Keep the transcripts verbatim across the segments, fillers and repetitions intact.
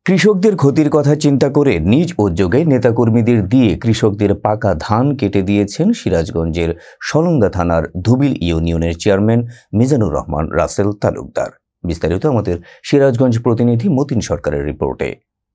কৃষকদের ক্ষতির কথা চিন্তা করে নিজ উদ্যোগে নেতাকর্মীদের দিয়ে কৃষকদের পাকা ধান কেটে দিয়েছেন সিরাজগঞ্জের সলঙ্গা থানার ধুবিল ইউনিয়নের চেয়ারম্যান মিজানুর রহমান রাসেল তালুকদার। বিস্তারিত আমাদের সিরাজগঞ্জ প্রতিনিধি মতিন সরকারের রিপোর্টে।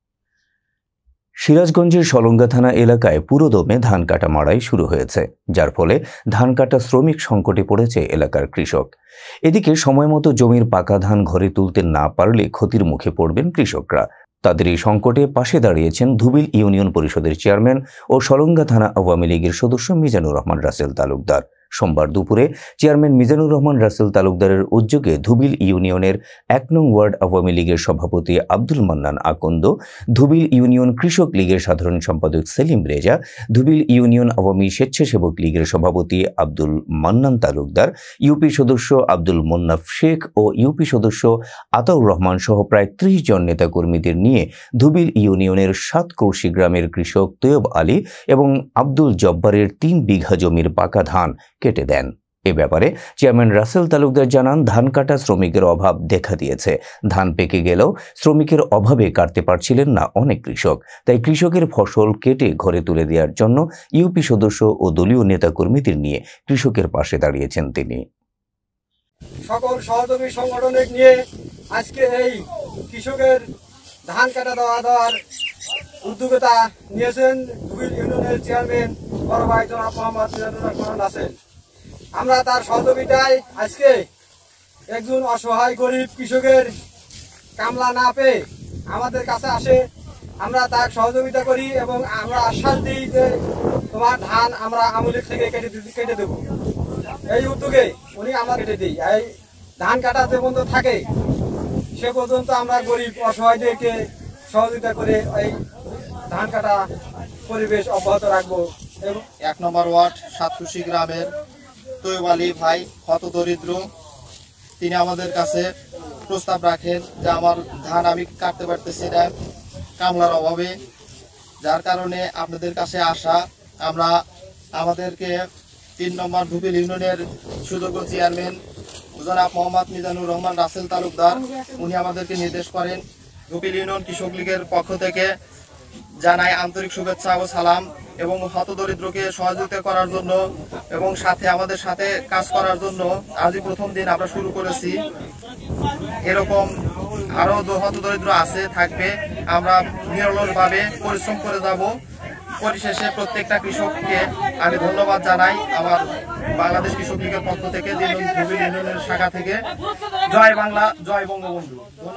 সিরাজগঞ্জের সলঙ্গা থানা এলাকায় পুরোদমে ধান কাটা মাড়াই শুরু হয়েছে, যার ফলে ধান কাটা শ্রমিক সংকটে পড়েছে এলাকার কৃষক। এদিকে সময়মতো জমির পাকা ধান ঘরে তুলতে না পারলে ক্ষতির মুখে পড়বেন কৃষকরা। তাদের এই সংকটে পাশে দাঁড়িয়েছেন ধুবিল ইউনিয়ন পরিষদের চেয়ারম্যান ও সলঙ্গা থানা আওয়ামী লীগের সদস্য মিজানুর রহমান রাসেল তালুকদার। সোমবার দুপুরে চেয়ারম্যান মিজানুর রহমান রাসেল তালুকদারের উদ্যোগে ধুবিল ইউনিয়নের এক নং ওয়ার্ড আওয়ামী লীগের সভাপতি আব্দুল মান্নান আকন্দ, ধুবিল ইউনিয়ন কৃষক লীগের সাধারণ সম্পাদক সেলিম রেজা, ধুবিল ইউনিয়ন আওয়ামী স্বেচ্ছাসেবক লীগের সভাপতি আব্দুল মান্নান তালুকদার, ইউপি সদস্য আব্দুল মোন্নাফ শেখ ও ইউপি সদস্য আতাউর রহমান সহ প্রায় ত্রিশ জন নেতাকর্মীদের নিয়ে ধুবিল ইউনিয়নের সাতকোর্শি গ্রামের কৃষক তৈয়ব আলী এবং আব্দুল জব্বারের তিন বিঘা জমির পাকা ধান কেটে দেন। এ ব্যাপারে চেয়ারম্যান রাসেল তালুকদার জানান, ধান কাটা শ্রমিকের অভাব দেখা দিয়েছে। ধান পেকে গেলেও শ্রমিকের অভাবে কাটতে পারছিলেন না অনেক কৃষক, তাই কৃষকের ফসল কেটে ঘরে তুলে দেওয়ার জন্য ইউপি সদস্য ও দলীয় নেতাকর্মীদের নিয়ে কৃষকের পাশে দাঁড়িয়েছেন তিনি। সকল সহযোগী সংগঠনের নিয়ে আজকে এই কৃষকের ধান কাটা দেওয়া দেওয়ার উদ্যোগতা নিয়েছেন ধুবিল ইউনিয়নের চেয়ারম্যান বড় ভাই জনাব মোহাম্মদ মিজানুর রহমান রাসেল। আমরা তার সহযোগিতায় আজকে একজন অসহায় গরিব কৃষকের কামলা না পেয়ে আমাদের কাছে আসে, আমরা তার সহযোগিতা করি এবং আমরা আশ্বাস দিই যে তোমার ধান আমরা আমুলের থেকে কেটে কেটে দেবো। এই উদ্যোগে উনি আমরা কেটে দিই। এই ধান কাটা যে পর্যন্ত থাকে সে পর্যন্ত আমরা গরিব অসহায়দেরকে সহযোগিতা করে এই ধান কাটা পরিবেশ অব্যাহত রাখবো। এক নম্বর ওয়ার্ড সাতকুশি গ্রামের তৈয়ব আলী ভাই হত দরিদ্র, তিনি আমাদের কাছে প্রস্তাব রাখেন যে আমার ধান আমি কাটতে পারতেছি না কামলার অভাবে, যার কারণে আপনাদের কাছে আসা। আমরা আমাদেরকে তিন নম্বর ধুবিল ইউনিয়নের সুযোগ্য চেয়ারম্যান জনাব মোহাম্মদ মিজানুর রহমান রাসেল তালুকদার, উনি আমাদেরকে নির্দেশ করেন। ধুবিল ইউনিয়ন কৃষক লীগের পক্ষ থেকে জানাই আন্তরিক শুভেচ্ছা ও সালাম এবং হতদরিদ্রকে সহযোগিতা করার জন্য এবং সাথে আমাদের সাথে কাজ করার জন্য আজই প্রথম দিন আমরা শুরু করেছি। এরকম আরো হতদরিদ্র আছে থাকবে, আমরা নিরলসভাবে পরিশ্রম করে যাব। পরিশেষে প্রত্যেকটা কৃষককে আমি ধন্যবাদ জানাই আমার বাংলাদেশ কৃষক লীগের পক্ষ থেকে, ধুবিল ইউনিয়নের শাখা থেকে। জয় বাংলা, জয় বঙ্গবন্ধু।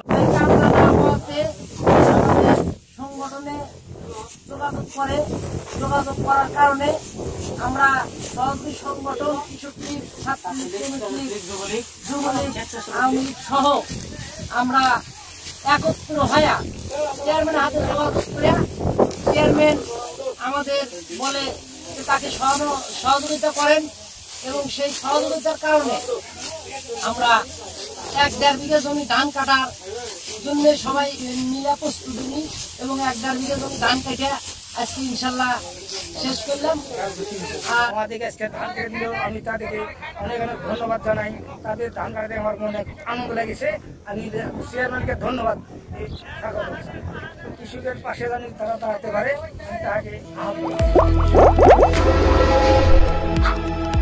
সংগঠনে যোগাযোগ করে যোগাযোগ করার কারণে আমরা সহযোগী সংগঠন কৃষক লীগ, ছাত্রলীগ, যুবলীগ, আওয়ামী লীগ সহ আমরা একত্র হয়ে চেয়ারম্যানের হাতে যোগাযোগ করে চেয়ারম্যান আমাদের বলে যে তাকে সহযোগিতা করেন এবং সেই সহযোগিতার কারণে আমরা এক দেড় বিঘা জমি ধান কাটার জন্য সবাই মিলে প্রস্তুতি নিই এবং এক দেড় বিঘা জমি ধান কেটে আজকে ইনশাল্লাহ শেষ করলাম। আমাদেরকে আজকে ধান কেটে দিল, আমি তাদেরকে অনেক অনেক ধন্যবাদ জানাই। তাদের ধান কাটতে আমার অনেক আনন্দ লেগেছে। আমি চেয়ারম্যানকে ধন্যবাদ কৃষকের পাশে জানি তারা দাঁড়াতে পারে, আমি তাকে আহ্বান